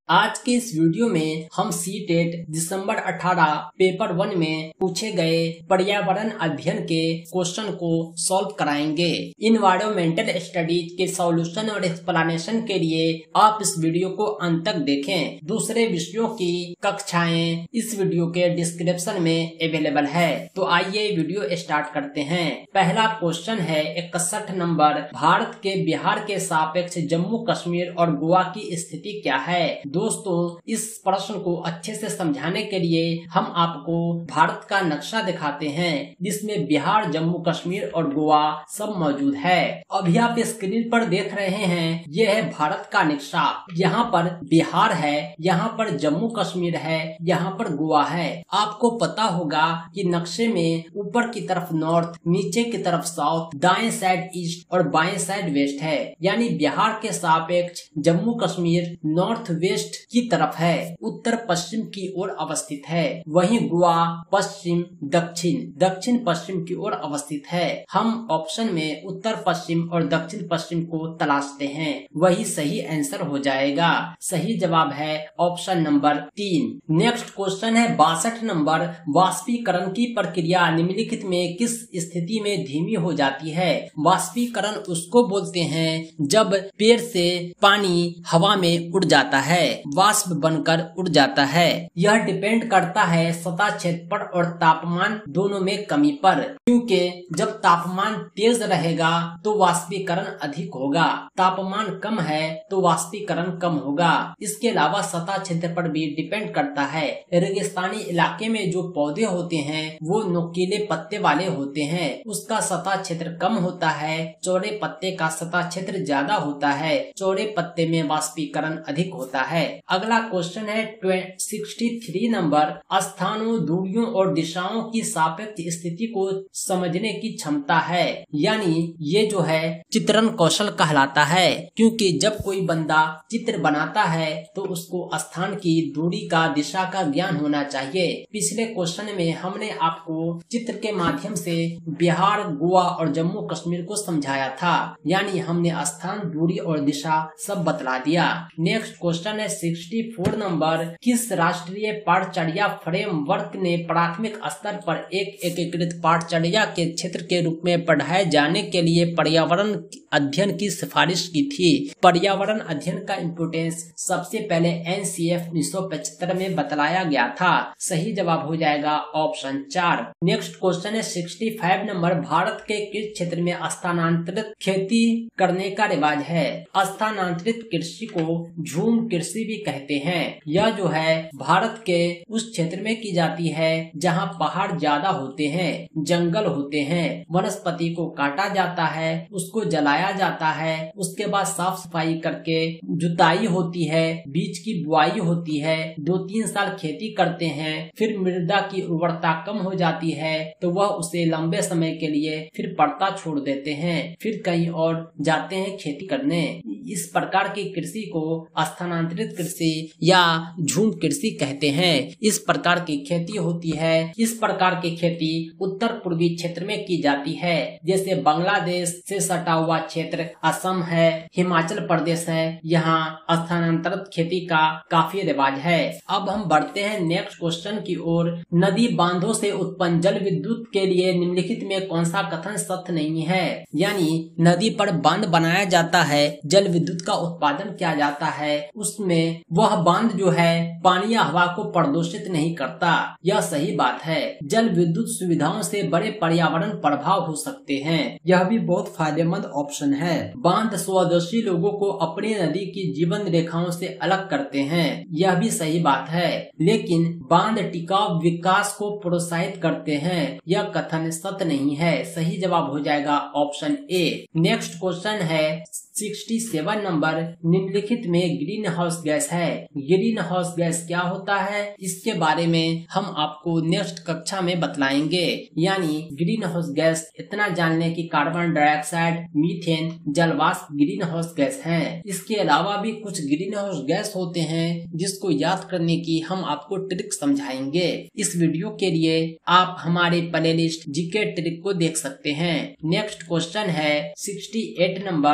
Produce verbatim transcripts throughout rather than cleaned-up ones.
आज के इस वीडियो में हम सी टेट दिसंबर अठारह पेपर वन में पूछे गए पर्यावरण अध्ययन के क्वेश्चन को सॉल्व कराएंगे। इन्वायरमेंटल स्टडीज के सॉल्यूशन और एक्सप्लेनेशन के लिए आप इस वीडियो को अंत तक देखें। दूसरे विषयों की कक्षाएं इस वीडियो के डिस्क्रिप्शन में अवेलेबल है। तो आइए वीडियो स्टार्ट करते हैं। पहला क्वेश्चन है इकसठ नंबर, भारत के बिहार के सापेक्ष जम्मू कश्मीर और गोवा की स्थिति क्या है। दोस्तों, इस प्रश्न को अच्छे से समझाने के लिए हम आपको भारत का नक्शा दिखाते हैं जिसमें बिहार, जम्मू कश्मीर और गोवा सब मौजूद है। अभी आप स्क्रीन पर देख रहे हैं, यह है भारत का नक्शा। यहाँ पर बिहार है, यहाँ पर जम्मू कश्मीर है, यहाँ पर गोवा है। आपको पता होगा कि नक्शे में ऊपर की तरफ नॉर्थ, नीचे की तरफ साउथ, दाएं साइड ईस्ट और बाएं साइड वेस्ट है। यानी बिहार के सापेक्ष जम्मू कश्मीर नॉर्थ वेस्ट की तरफ है, उत्तर पश्चिम की ओर अवस्थित है। वहीं गोवा पश्चिम दक्षिण दक्षिण पश्चिम की ओर अवस्थित है। हम ऑप्शन में उत्तर पश्चिम और दक्षिण पश्चिम को तलाशते हैं, वही सही आंसर हो जाएगा। सही जवाब है ऑप्शन नंबर तीन। नेक्स्ट क्वेश्चन है बासठ नंबर, वाष्पीकरण की प्रक्रिया निम्नलिखित में किस स्थिति में धीमी हो जाती है। वाष्पीकरण उसको बोलते हैं जब पेड़ से पानी हवा में उड़ जाता है, वाष्प बनकर उड़ जाता है। यह डिपेंड करता है सतह क्षेत्रफल और तापमान दोनों में कमी पर, क्योंकि जब तापमान तेज रहेगा तो वाष्पीकरण अधिक होगा, तापमान कम है तो वाष्पीकरण कम होगा। इसके अलावा सतह क्षेत्रफल भी डिपेंड करता है। रेगिस्तानी इलाके में जो पौधे होते हैं वो नुकीले पत्ते वाले होते हैं, उसका सतह क्षेत्र कम होता है। चौड़े पत्ते का सतह क्षेत्र ज्यादा होता है, चौड़े पत्ते में वाष्पीकरण अधिक होता है। अगला क्वेश्चन है तिरसठ नंबर, स्थानों, दूरियों और दिशाओं की सापेक्ष स्थिति को समझने की क्षमता है। यानी ये जो है चित्रण कौशल कहलाता है, क्योंकि जब कोई बंदा चित्र बनाता है तो उसको स्थान की, दूरी का, दिशा का ज्ञान होना चाहिए। पिछले क्वेश्चन में हमने आपको चित्र के माध्यम से बिहार, गोवा और जम्मू कश्मीर को समझाया था, यानी हमने स्थान, दूरी और दिशा सब बतला दिया। नेक्स्ट क्वेश्चन है चौंसठ नंबर, किस राष्ट्रीय पाठचर्या फ्रेमवर्क ने प्राथमिक स्तर पर एक एकीकृत पाठचर्या के क्षेत्र के रूप में पढ़ाए जाने के लिए पर्यावरण अध्ययन की सिफारिश की थी। पर्यावरण अध्ययन का इम्पोर्टेंस सबसे पहले एन सी एफ उन्नीस सौ पचहत्तर में बतलाया गया था। सही जवाब हो जाएगा ऑप्शन चार। नेक्स्ट क्वेश्चन है पैंसठ नंबर, भारत के किस क्षेत्र में स्थानांतरित खेती करने का रिवाज है। स्थानांतरित कृषि को झूम कृषि भी कहते हैं। यह जो है भारत के उस क्षेत्र में की जाती है जहां पहाड़ ज्यादा होते हैं, जंगल होते हैं, वनस्पति को काटा जाता है, उसको जलाया जाता है, उसके बाद साफ सफाई करके जुताई होती है, बीज की बुआई होती है, दो तीन साल खेती करते हैं, फिर मृदा की उर्वरता कम हो जाती है तो वह उसे लंबे समय के लिए फिर पड़ता छोड़ देते हैं, फिर कहीं और जाते हैं खेती करने। इस प्रकार की कृषि को स्थानांतरित कृषि या झूम कृषि कहते हैं। इस प्रकार की खेती होती है। इस प्रकार की खेती उत्तर पूर्वी क्षेत्र में की जाती है, जैसे बांग्लादेश से सटा हुआ क्षेत्र, असम है, हिमाचल प्रदेश है, यहाँ स्थानांतरित खेती का काफी रिवाज है। अब हम बढ़ते हैं नेक्स्ट क्वेश्चन की ओर। नदी बांधों से उत्पन्न जल विद्युत के लिए निम्नलिखित में कौन सा कथन सत्य नहीं है। यानी नदी पर बांध बनाया जाता है, जल विद्युत का उत्पादन किया जाता है, उसमें वह बांध जो है पानी या हवा को प्रदूषित नहीं करता। यह सही बात है। जल विद्युत सुविधाओं से बड़े पर्यावरण प्रभाव हो सकते हैं, यह भी बहुत फायदेमंद ऑप्शन है। बांध स्वदेशी लोगों को अपनी नदी की जीवन रेखाओं से अलग करते हैं, यह भी सही बात है। लेकिन बांध टिकाऊ विकास को प्रोत्साहित करते हैं, यह कथन सत्य नहीं है। सही जवाब हो जाएगा ऑप्शन ए। नेक्स्ट क्वेश्चन है सड़सठ नंबर, निम्नलिखित में ग्रीन हाउस गैस है। ग्रीन हाउस गैस क्या होता है, इसके बारे में हम आपको नेक्स्ट कक्षा में बतलाएंगे। यानी ग्रीन हाउस गैस इतना जानने की कार्बन डाइऑक्साइड, मीथेन, जलवाष्प ग्रीन हाउस गैस हैं। इसके अलावा भी कुछ ग्रीन हाउस गैस होते हैं जिसको याद करने की हम आपको ट्रिक समझाएंगे। इस वीडियो के लिए आप हमारे प्ले लिस्ट जीके ट्रिक को देख सकते हैं। नेक्स्ट क्वेश्चन है अड़सठ नंबर, भारत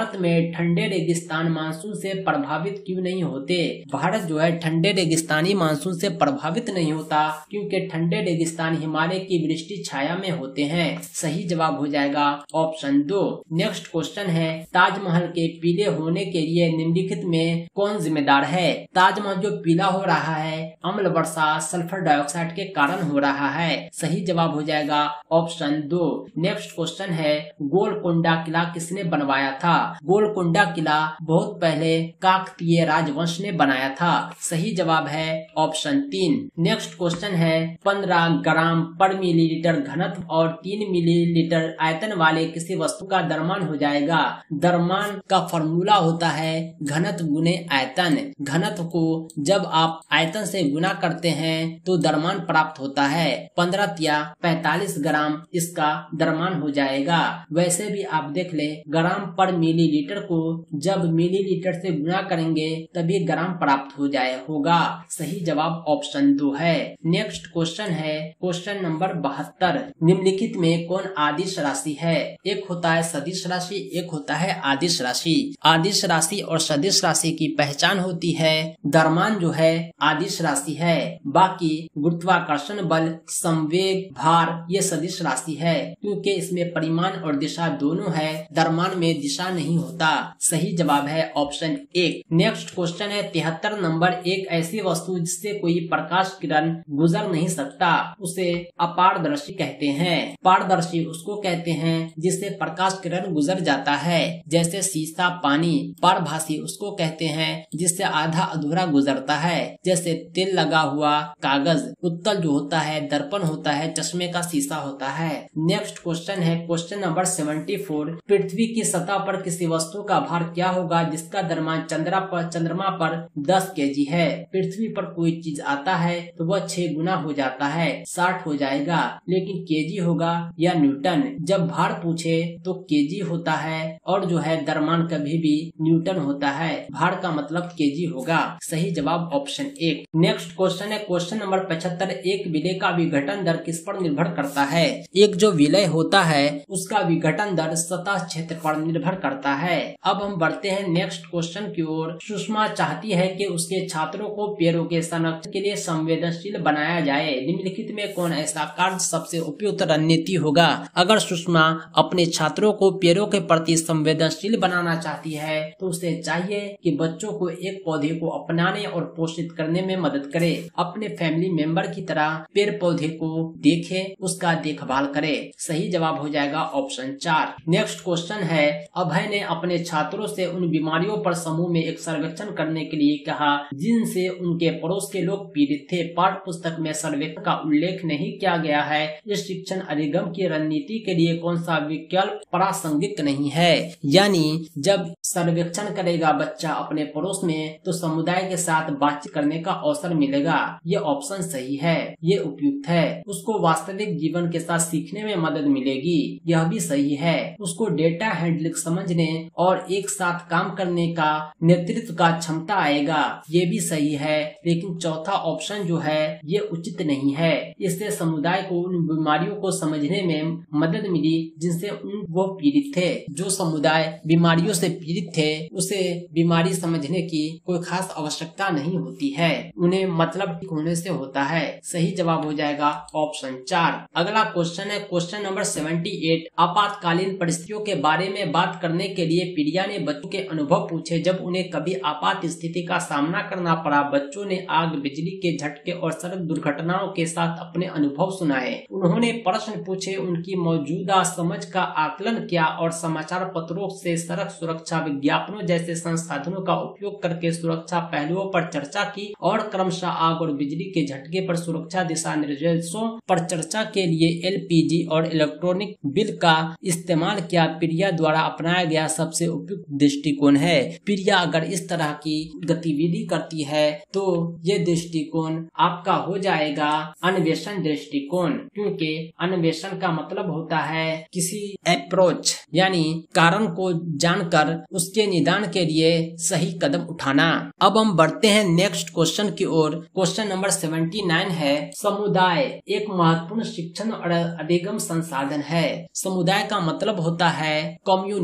भारत में ठंडे रेगिस्तान मानसून से प्रभावित क्यों नहीं होते? भारत जो है ठंडे रेगिस्तानी मानसून से प्रभावित नहीं होता क्योंकि ठंडे रेगिस्तान हिमालय की वृष्टि छाया में होते हैं। सही जवाब हो जाएगा ऑप्शन दो। नेक्स्ट क्वेश्चन है, ताजमहल के पीले होने के लिए निम्नलिखित में कौन जिम्मेदार है? ताजमहल जो पीला हो रहा है अम्ल वर्षा सल्फर डाइऑक्साइड के कारण हो रहा है। सही जवाब हो जाएगा ऑप्शन दो। नेक्स्ट क्वेश्चन है, गोलकोंडा किला किसने बनवाया था? गोलकोंडा किला बहुत पहले काकतीय राजवंश ने बनाया था। सही जवाब है ऑप्शन तीन। नेक्स्ट क्वेश्चन है, पंद्रह ग्राम पर मिलीलीटर घनत्व और तीन मिलीलीटर आयतन वाले किसी वस्तु का द्रव्यमान हो जाएगा। द्रव्यमान का फॉर्मूला होता है घनत्व गुने आयतन। घनत्व को जब आप आयतन से गुना करते हैं तो द्रव्यमान प्राप्त होता है। पंद्रह या पैतालीस ग्राम इसका द्रव्यमान हो जाएगा। वैसे भी आप देख ले, ग्राम पर मिलीलीटर को जब मिलीलीटर से गुना करेंगे तभी ग्राम प्राप्त हो जाए होगा। सही जवाब ऑप्शन दो है। नेक्स्ट क्वेश्चन है क्वेश्चन नंबर बहत्तर, निम्नलिखित में कौन आदिश राशि है? एक होता है सदिश राशि, एक होता है आदिश राशि। आदिश राशि और सदिश राशि की पहचान होती है द्रव्यमान जो है आदिश राशि है, बाकी गुरुत्वाकर्षण बल, संवेग, भार ये सदिश राशि है क्योंकि इसमें परिमाण और दिशा दोनों है, द्रव्यमान में दिशा नहीं होता। सही जवाब है ऑप्शन एक। नेक्स्ट क्वेश्चन है तिहत्तर नंबर, एक ऐसी वस्तु जिससे कोई प्रकाश किरण गुजर नहीं सकता उसे अपारदर्शी कहते हैं। पारदर्शी उसको कहते हैं जिससे प्रकाश किरण गुजर जाता है, जैसे शीशा, पानी। पारभासी उसको कहते हैं जिससे आधा अधूरा गुजरता है, जैसे तेल लगा हुआ कागज। उत्तल जो होता है दर्पण होता है, चश्मे का शीशा होता है। नेक्स्ट क्वेश्चन है क्वेश्चन नंबर सेवेंटी फोर, पृथ्वी की सतह पर किसी वस्तु का भार क्या होगा जिसका द्रव्यमान चंद्रमा पर चंद्रमा पर दस केजी है? पृथ्वी पर कोई चीज आता है तो वह छह गुना हो जाता है, साठ हो जाएगा, लेकिन केजी होगा या न्यूटन? जब भार पूछे तो केजी होता है और जो है द्रव्यमान कभी भी न्यूटन होता है। भार का मतलब केजी होगा। सही जवाब ऑप्शन एक। नेक्स्ट क्वेश्चन है क्वेश्चन नंबर पचहत्तर, एक विलय का विघटन दर किस पर निर्भर करता है? एक जो विलय होता है उसका विघटन दर सतह क्षेत्र पर निर्भर करता है। अब हम बढ़ते हैं नेक्स्ट क्वेश्चन की ओर। सुषमा चाहती है कि उसके छात्रों को पेड़ों के संरक्षण के लिए संवेदनशील बनाया जाए। निम्नलिखित में कौन ऐसा कार्य सबसे उपयुक्त रणनीति होगा? अगर सुषमा अपने छात्रों को पेड़ों के प्रति संवेदनशील बनाना चाहती है तो उसे चाहिए कि बच्चों को एक पौधे को अपनाने और पोषित करने में मदद करे। अपने फैमिली मेंबर की तरह पेड़ पौधे को देखे, उसका देखभाल करे। सही जवाब हो जाएगा ऑप्शन चार। नेक्स्ट क्वेश्चन है, अभय ने अपने छात्रों से उन बीमारियों पर समूह में एक सर्वेक्षण करने के लिए कहा जिनसे उनके पड़ोस के लोग पीड़ित थे। पाठ्य पुस्तक में सर्वेक्षण का उल्लेख नहीं किया गया है। इस शिक्षण अधिगम की रणनीति के लिए कौन सा विकल्प प्रासंगिक नहीं है? यानी जब सर्वेक्षण करेगा बच्चा अपने पड़ोस में तो समुदाय के साथ बातचीत करने का अवसर मिलेगा। ये ऑप्शन सही है, ये उपयुक्त है। उसको वास्तविक जीवन के साथ सीखने में मदद मिलेगी, यह भी सही है। उसको डेटा हैंडलिंग समझने और एक साथ काम करने का नेतृत्व का क्षमता आएगा, ये भी सही है। लेकिन चौथा ऑप्शन जो है ये उचित नहीं है। इससे समुदाय को उन बीमारियों को समझने में मदद मिली जिनसे उन वो पीड़ित थे। जो समुदाय बीमारियों से पीड़ित थे उसे बीमारी समझने की कोई खास आवश्यकता नहीं होती है, उन्हें मतलब ठीक होने से होता है। सही जवाब हो जाएगा ऑप्शन चार। अगला क्वेश्चन है क्वेश्चन नंबर सेवेंटी एट, आपातकालीन परिस्थितियों के बारे में बात करने के लिए प्रिया ने बच्चों के अनुभव पूछे जब उन्हें कभी आपात स्थिति का सामना करना पड़ा। बच्चों ने आग, बिजली के झटके और सड़क दुर्घटनाओं के साथ अपने अनुभव सुनाए। उन्होंने प्रश्न पूछे, उनकी मौजूदा समझ का आकलन किया और समाचार पत्रों से सड़क सुरक्षा विज्ञापनों जैसे संसाधनों का उपयोग करके सुरक्षा पहलुओं पर चर्चा की और क्रमशः आग और बिजली के झटके पर सुरक्षा दिशा निर्देशों पर चर्चा के लिए एलपीजी और इलेक्ट्रॉनिक बिल का इस्तेमाल किया। प्रिया द्वारा अपनाया गया सबसे उपयुक्त दृष्टिकोण है। प्रिया अगर इस तरह की गतिविधि करती है तो ये दृष्टिकोण आपका हो जाएगा अन्वेषण दृष्टिकोण, क्योंकि अन्वेषण का मतलब होता है किसी अप्रोच यानी कारण को जानकर उसके निदान के लिए सही कदम उठाना। अब हम बढ़ते हैं नेक्स्ट क्वेश्चन की ओर। क्वेश्चन नंबर सेवेंटी नाइन है, समुदाय एक महत्वपूर्ण शिक्षण और अधिगम संसाधन है। समुदाय का मतलब होता है कम्युनिटी।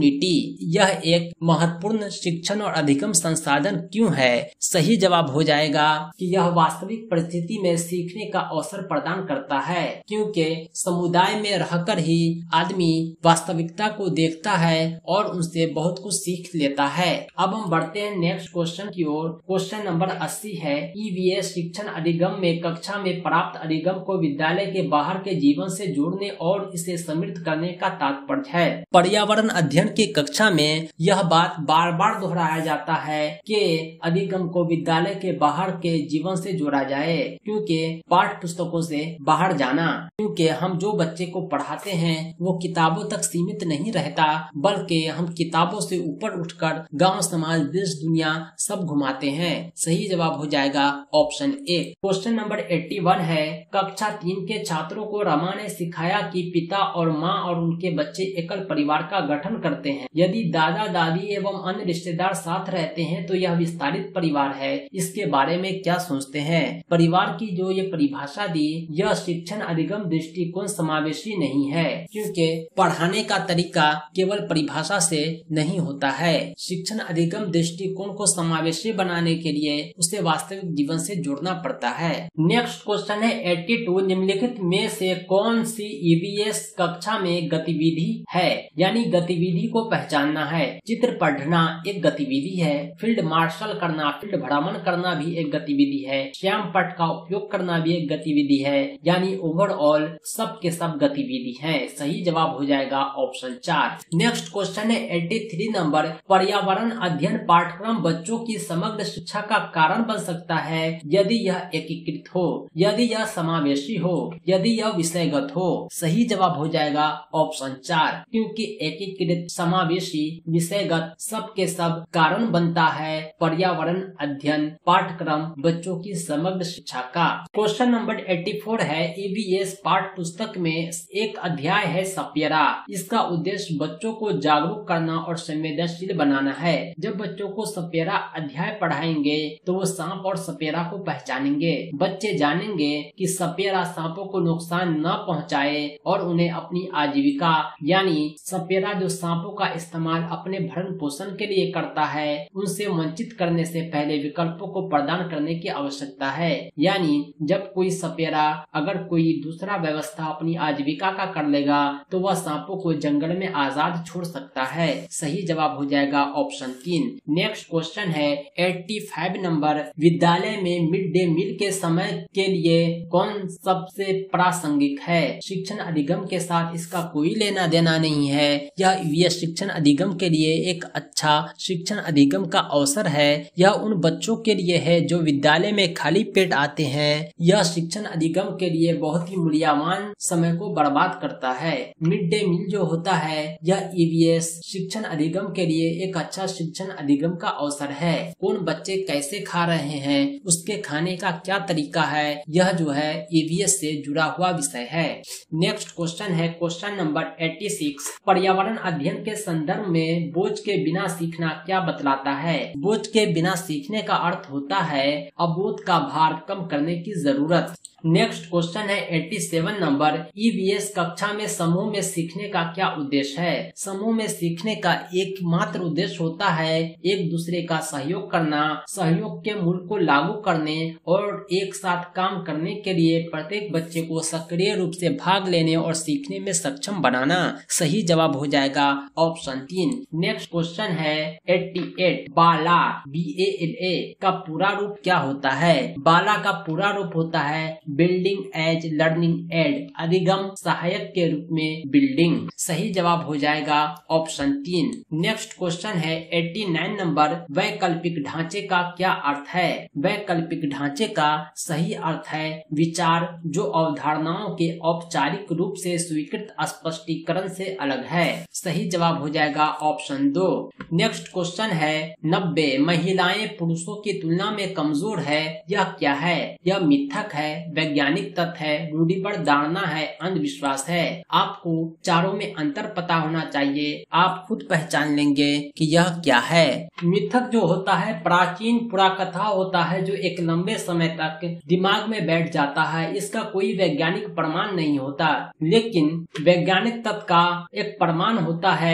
यह एक महत्वपूर्ण शिक्षण और अधिगम संसाधन क्यों है? सही जवाब हो जाएगा कि यह वास्तविक परिस्थिति में सीखने का अवसर प्रदान करता है, क्योंकि समुदाय में रहकर ही आदमी वास्तविकता को देखता है और उनसे बहुत कुछ सीख लेता है। अब हम बढ़ते हैं नेक्स्ट क्वेश्चन की ओर। क्वेश्चन नंबर अस्सी है, ईवीएस शिक्षण अधिगम में कक्षा में प्राप्त अधिगम को विद्यालय के बाहर के जीवन से जोड़ने और इसे समृद्ध करने का तात्पर्य है। पर्यावरण अध्ययन की कक्षा में यह बात बार बार दोहराया जाता है कि अधिगम को विद्यालय के बाहर के जीवन से जोड़ा जाए, क्योंकि पाठ्य पुस्तकों से बाहर जाना, क्योंकि हम जो बच्चे को पढ़ाते हैं वो किताबों तक सीमित नहीं रहता, बल्कि हम किताबों से ऊपर उठकर गांव, समाज, देश, दुनिया सब घुमाते हैं। सही जवाब हो जाएगा ऑप्शन ए। क्वेश्चन नंबर इक्यासी है, कक्षा तीन के छात्रों को रमा ने सिखाया कि पिता और माँ और उनके बच्चे एकल परिवार का गठन करते हैं। यदि दादा दादी एवं अन्य रिश्तेदार साथ रहते हैं तो यह विस्तारित परिवार है। इसके बारे में क्या सोचते हैं? परिवार की जो ये परिभाषा दी, यह शिक्षण अधिगम दृष्टिकोण समावेशी नहीं है, क्योंकि पढ़ाने का तरीका केवल परिभाषा से नहीं होता है। शिक्षण अधिगम दृष्टिकोण को समावेशी बनाने के लिए उसे वास्तविक जीवन से जोड़ना पड़ता है। नेक्स्ट क्वेश्चन है बयासी, निम्नलिखित में से कौन सी ईवीएस कक्षा में गतिविधि है? यानी गतिविधि को पहचानना है। चित्र पढ़ना एक गतिविधि है, फील्ड मार्शल करना, फील्ड भ्रमण करना भी एक गतिविधि है, श्याम पट का उपयोग करना भी एक गतिविधि है, यानी ओवरऑल सब के सब गतिविधि है। सही जवाब हो जाएगा ऑप्शन चार। नेक्स्ट क्वेश्चन है तिरासी नंबर, पर्यावरण अध्ययन पाठ्यक्रम बच्चों की समग्र शिक्षा का कारण बन सकता है यदि यह एकीकृत हो, यदि यह समावेशी हो, यदि यह विषयगत हो। सही जवाब हो जाएगा ऑप्शन चार, क्योंकि एकीकृत, समावेशी, विषयगत सब के सब कारण बनता है पर्यावरण अध्ययन पाठ्यक्रम बच्चों की समग्र शिक्षा का। क्वेश्चन नंबर चौरासी है, ईवीएस पाठ्य पुस्तक में एक अध्याय है सपेरा। इसका उद्देश्य बच्चों को जागरूक करना और संवेदनशील बनाना है। जब बच्चों को सपेरा अध्याय पढ़ाएंगे तो वो सांप और सपेरा को पहचानेंगे। बच्चे जानेंगे कि सपेरा सांपों को नुकसान न पहुंचाए और उन्हें अपनी आजीविका, यानी सपेरा जो सांपों का इस्तेमाल अपने भरण पोषण के लिए करता है, उनसे वंचित करने से पहले विकल्पों को प्रदान करने की आवश्यकता है। यानी जब कोई सपेरा अगर कोई दूसरा व्यवस्था अपनी आजीविका का कर लेगा तो वह सांपों को जंगल में आजाद छोड़ सकता है। सही जवाब हो जाएगा ऑप्शन तीन। नेक्स्ट क्वेश्चन है पचासी नंबर, विद्यालय में मिड डे मील के समय के लिए कौन सबसे प्रासंगिक है? शिक्षण अधिगम के साथ इसका कोई लेना देना नहीं है। यह ईवीएस शिक्षण अधिगम के लिए एक अच्छा शिक्षण अधिगम का अवसर है। यह उन बच्चों के लिए है जो विद्यालय में खाली पेट आते हैं। यह शिक्षण अधिगम के लिए बहुत ही मूल्यवान समय को बर्बाद करता है। मिड डे मील जो होता है, यह ईवीएस शिक्षण अधिगम के लिए एक अच्छा शिक्षण अधिगम का अवसर है। कौन बच्चे कैसे खा रहे हैं, उसके खाने का क्या तरीका है, यह जो है ईवीएस से जुड़ा हुआ विषय है। नेक्स्ट क्वेश्चन है क्वेश्चन नंबर छियासी, पर्यावरण अध्ययन के संदर्भ में बोझ के बिना सीखना क्या बतलाता है? बोझ के बिना सीखने का अर्थ होता है अबोध का भार कम करने की जरूरत। नेक्स्ट क्वेश्चन है सत्तासी नंबर, ईवीएस कक्षा में समूह में सीखने का क्या उद्देश्य है? समूह में सीखने का एकमात्र उद्देश्य होता है एक दूसरे का सहयोग करना, सहयोग के मूल को लागू करने और एक साथ काम करने के लिए प्रत्येक बच्चे को सक्रिय रूप से भाग लेने और सीखने में सक्षम बनाना। सही जवाब हो जाएगा ऑप्शन तीन। नेक्स्ट क्वेश्चन है अट्ठासी, बाला बी ए एल ए का पूरा रूप क्या होता है? बाला का पूरा रूप होता है बिल्डिंग एज लर्निंग एड, अधिगम सहायक के रूप में बिल्डिंग। सही जवाब हो जाएगा ऑप्शन तीन। नेक्स्ट क्वेश्चन है नवासी नंबर, वैकल्पिक ढांचे का क्या अर्थ है? वैकल्पिक ढांचे का सही अर्थ है विचार जो अवधारणाओं के औपचारिक रूप से स्वीकृत स्पष्टीकरण से अलग है। सही जवाब हो जाएगा ऑप्शन दो। नेक्स्ट क्वेश्चन है नब्बे, महिलाएं पुरुषों की तुलना में कमजोर है, यह क्या है? यह मिथक है, वैज्ञानिक तथ्य है, रूढ़िबद्ध धारणा है, अंधविश्वास है। आपको चारों में अंतर पता होना चाहिए, आप खुद पहचान लेंगे कि यह क्या है। मिथक जो होता है प्राचीन पुराकथा होता है जो एक लंबे समय तक दिमाग में बैठ जाता है, इसका कोई वैज्ञानिक प्रमाण नहीं होता, लेकिन वैज्ञानिक तथ्य का एक प्रमाण होता है।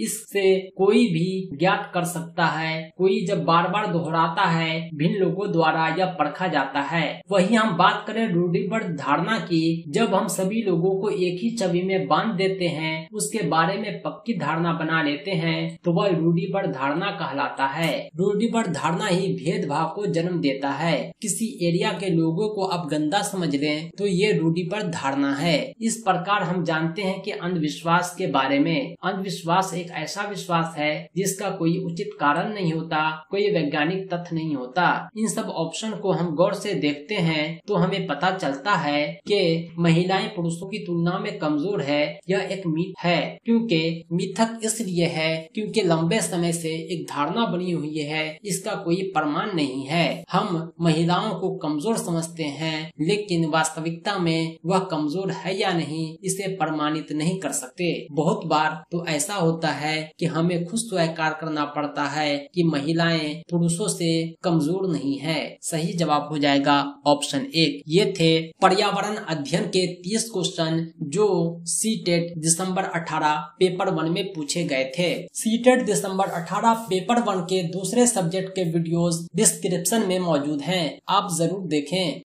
इससे कोई भी ज्ञात कर सकता है। कोई जब बार बार दोहराता है भिन्न लोगों द्वारा यह परखा जाता है। वही हम बात करें रूढ़िबद्ध धारणा की, जब हम सभी लोगों को एक ही छवि में बांध देते हैं, उसके बारे में पक्की धारणा बना लेते हैं, तो वह रूढ़िबद्ध धारणा कहलाता है। रूढ़िबद्ध धारणा ही भेदभाव को जन्म देता है। किसी एरिया के लोगों को आप गंदा समझ लें तो ये रूढ़िबद्ध धारणा है। इस प्रकार हम जानते हैं कि अंधविश्वास के बारे में, अंधविश्वास एक ऐसा विश्वास है जिसका कोई उचित कारण नहीं होता, कोई वैज्ञानिक तथ्य नहीं होता। इन सब ऑप्शन को हम गौर से देखते हैं तो हमें पता चलता है कि महिलाएं पुरुषों की तुलना में कमजोर है। यह एक मिथ है, क्योंकि मिथक इसलिए है क्योंकि लंबे समय से एक धारणा बनी हुई है, इसका कोई प्रमाण नहीं है। हम महिलाओं को कमजोर समझते हैं, लेकिन वास्तविकता में वह कमजोर है या नहीं इसे प्रमाणित नहीं कर सकते। बहुत बार तो ऐसा होता है कि हमें खुद स्वीकार करना पड़ता है कि महिलाएं पुरुषों से कमजोर नहीं है। सही जवाब हो जाएगा ऑप्शन एक। ये थे पर्यावरण अध्ययन के तीस क्वेश्चन जो सीटेट दिसंबर अठारह पेपर वन में पूछे गए थे। सीटेट दिसंबर अठारह पेपर वन के दूसरे सब्जेक्ट के वीडियोस डिस्क्रिप्शन में मौजूद हैं, आप जरूर देखें।